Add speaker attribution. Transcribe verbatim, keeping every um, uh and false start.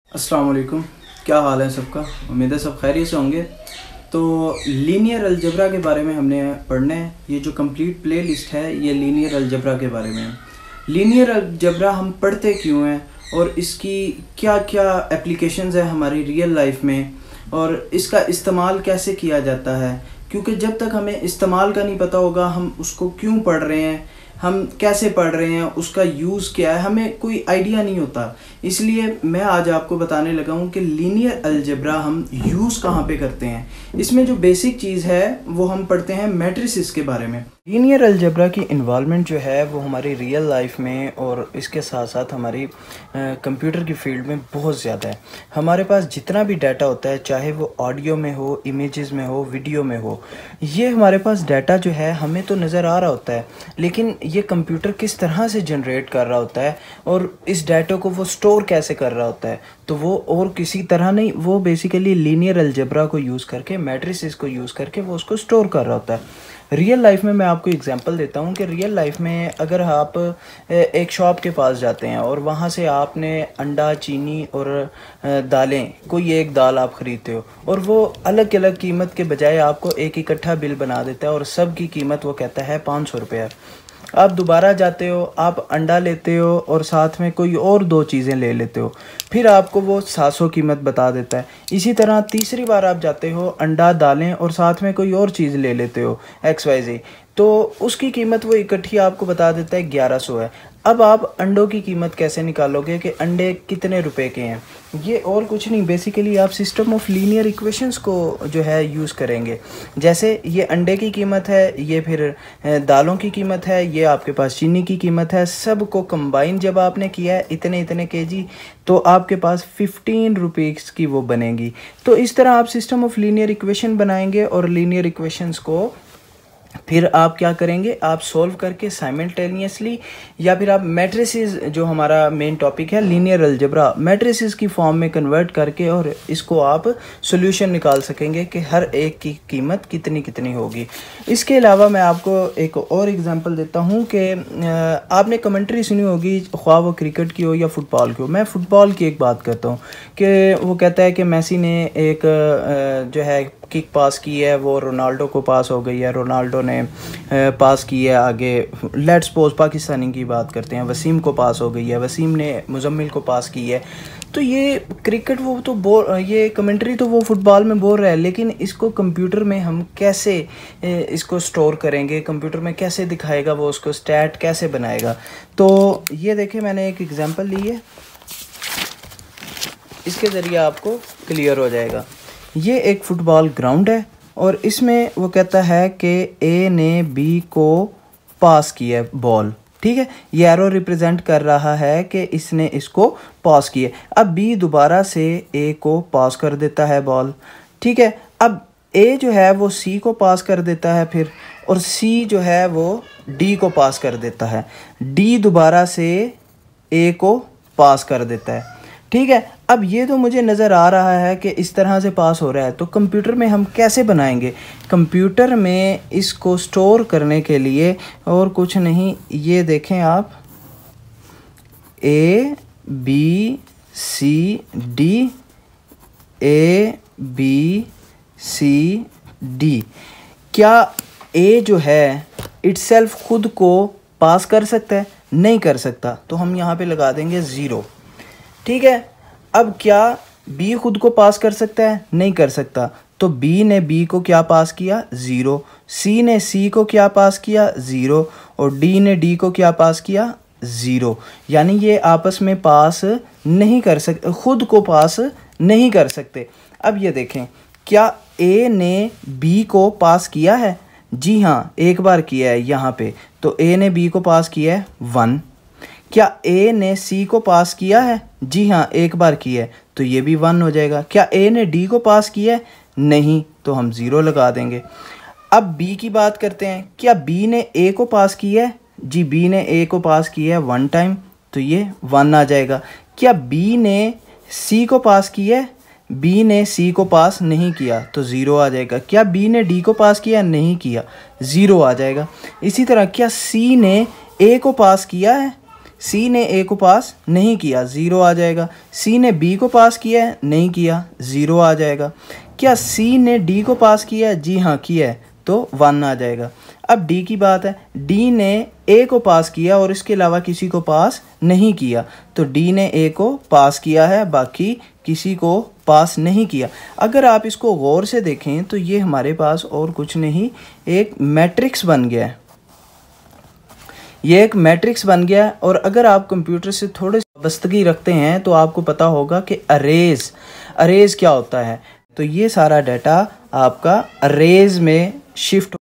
Speaker 1: अस्सलाम वालेकुम। क्या हाल है सबका? उम्मीद है सब खैरियत से होंगे। तो लीनियर अलजबरा के बारे में हमने पढ़ना है। ये जो कंप्लीट प्ले लिस्ट है ये लीनियर अलजबरा के बारे में है। लीनियर अलजबरा हम पढ़ते क्यों हैं और इसकी क्या क्या एप्लीकेशंस है हमारी रियल लाइफ में, और इसका इस्तेमाल कैसे किया जाता है। क्योंकि जब तक हमें इस्तेमाल का नहीं पता होगा हम उसको क्यों पढ़ रहे हैं, हम कैसे पढ़ रहे हैं, उसका यूज़ क्या है, हमें कोई आइडिया नहीं होता। इसलिए मैं आज आपको बताने लगा हूँ कि लीनियर अलजबरा हम यूज़ कहाँ पे करते हैं। इसमें जो बेसिक चीज़ है वो हम पढ़ते हैं मैट्रिसेस के बारे में। लीनियर अलजबरा की इन्वॉल्वमेंट जो है वो हमारी रियल लाइफ में और इसके साथ साथ हमारी कंप्यूटर की फील्ड में बहुत ज़्यादा है। हमारे पास जितना भी डाटा होता है, चाहे वो ऑडियो में हो, इमेजेस में हो, वीडियो में हो, ये हमारे पास डाटा जो है हमें तो नज़र आ रहा होता है, लेकिन ये कंप्यूटर किस तरह से जनरेट कर रहा होता है और इस डाटा को वो स्टोर कैसे कर रहा होता है, तो वो और किसी तरह नहीं, वो बेसिकली लीनियर अलजबरा को यूज़ करके, मैट्रिसेस को यूज़ करके वो उसको स्टोर कर रहा होता है। रियल लाइफ में मैं आपको एग्जांपल देता हूँ कि रियल लाइफ में अगर आप एक शॉप के पास जाते हैं और वहाँ से आपने अंडा, चीनी और दालें, कोई एक दाल आप ख़रीदते हो और वो अलग अलग कीमत के बजाय आपको एक इकट्ठा बिल बना देता है और सब की कीमत वो कहता है पाँच सौ रुपये। आप दोबारा जाते हो, आप अंडा लेते हो और साथ में कोई और दो चीज़ें ले लेते हो, फिर आपको वो सात सौ कीमत बता देता है। इसी तरह तीसरी बार आप जाते हो, अंडा, दालें और साथ में कोई और चीज़ ले लेते हो एक्स वाई जी, तो उसकी कीमत वो इकट्ठी आपको बता देता है ग्यारह सौ है। अब आप अंडों की कीमत कैसे निकालोगे कि अंडे कितने रुपए के हैं? ये और कुछ नहीं, बेसिकली आप सिस्टम ऑफ लीनियर इक्वेशंस को जो है यूज़ करेंगे। जैसे ये अंडे की कीमत है, ये फिर दालों की कीमत है, ये आपके पास चीनी की कीमत है, सब को कंबाइन जब आपने किया है इतने इतने केजी, तो आपके पास फिफ्टीन रुपीज़ की वो बनेगी। तो इस तरह आप सिस्टम ऑफ लीनियर इक्वेशन बनाएंगे और लीनियर इक्वेशंस को फिर आप क्या करेंगे, आप सॉल्व करके साइमल्टेनियसली, या फिर आप मैट्रिसेस, जो हमारा मेन टॉपिक है लीनियर अलजबरा, मैट्रिसेस की फॉर्म में कन्वर्ट करके और इसको आप सॉल्यूशन निकाल सकेंगे कि हर एक की कीमत कितनी कितनी होगी। इसके अलावा मैं आपको एक और एग्जांपल देता हूँ कि आपने कमेंट्री सुनी होगी, ख्वाह वो क्रिकेट की हो या फुटबॉल की हो। मैं फ़ुटबॉल की एक बात करता हूँ कि वो कहता है कि मेसी ने एक जो है किक पास की है, वो रोनाल्डो को पास हो गई है, रोनाल्डो ने पास की है आगे, लेट्स सपोज पाकिस्तानी की बात करते हैं, वसीम को पास हो गई है, वसीम ने मुजम्मिल को पास की है। तो ये क्रिकेट वो तो बोल, ये कमेंट्री तो वो फुटबॉल में बोल रहा है, लेकिन इसको कंप्यूटर में हम कैसे इसको स्टोर करेंगे, कंप्यूटर में कैसे दिखाएगा, वो उसको स्टैट कैसे बनाएगा। तो ये देखें, मैंने एक एग्जांपल ली है, इसके ज़रिए आपको क्लियर हो जाएगा। ये एक फुटबॉल ग्राउंड है और इसमें वो कहता है कि ए ने बी को पास किया बॉल, ठीक है। ये एरो रिप्रेजेंट कर रहा है कि इसने इसको पास किया। अब बी दोबारा से ए को पास कर देता है बॉल, ठीक है। अब ए जो है वो सी को पास कर देता है फिर, और सी जो है वो डी को पास कर देता है, डी दोबारा से ए को पास कर देता है, ठीक है। अब ये तो मुझे नज़र आ रहा है कि इस तरह से पास हो रहा है, तो कंप्यूटर में हम कैसे बनाएंगे? कंप्यूटर में इसको स्टोर करने के लिए और कुछ नहीं, ये देखें आप, A B C D, A B C D. क्या ए जो है इटसेल्फ खुद को पास कर सकता है? नहीं कर सकता, तो हम यहाँ पे लगा देंगे ज़ीरो, ठीक है। अब क्या बी खुद को पास कर सकता है? नहीं कर सकता, तो बी ने बी को क्या पास किया? ज़ीरो। सी ने सी को क्या पास किया? ज़ीरो। और डी ने डी को क्या पास किया? ज़ीरो। यानी ये आपस में पास नहीं कर सकते, खुद को पास नहीं कर सकते। अब ये देखें, क्या ए ने बी को पास किया है? जी हाँ, एक बार किया है यहाँ पे, तो ए ने बी को पास किया है वन। क्या ए ने सी को पास किया है? जी हाँ, एक बार किया है, तो ये भी वन हो जाएगा। क्या ए ने डी को पास किया है? नहीं, तो हम ज़ीरो लगा देंगे। अब बी की बात करते हैं, क्या बी ने ए को पास किया है? जी, बी ने ए को पास किया है वन टाइम, तो ये वन आ जाएगा। क्या बी ने सी को पास किया है? बी ने सी को पास नहीं किया, तो ज़ीरो आ जाएगा। क्या बी ने डी को पास किया? नहीं किया, ज़ीरो आ जाएगा। इसी तरह क्या सी ने ए को पास किया है? सी ने ए को पास नहीं किया, ज़ीरो आ जाएगा। सी ने बी को पास किया है, नहीं किया, ज़ीरो आ जाएगा। क्या सी ने डी को पास किया है? जी हाँ किया है, तो वन आ जाएगा। अब डी की बात है, डी ने ए को पास किया और इसके अलावा किसी को पास नहीं किया, तो डी ने ए को पास किया है, बाकी किसी को पास नहीं किया। अगर आप इसको गौर से देखें तो ये हमारे पास और कुछ नहीं, एक मैट्रिक्स बन गया है। ये एक मैट्रिक्स बन गया है। और अगर आप कंप्यूटर से थोड़े वाबस्तगी रखते हैं तो आपको पता होगा कि अरेज अरेज क्या होता है। तो ये सारा डाटा आपका अरेज में शिफ्ट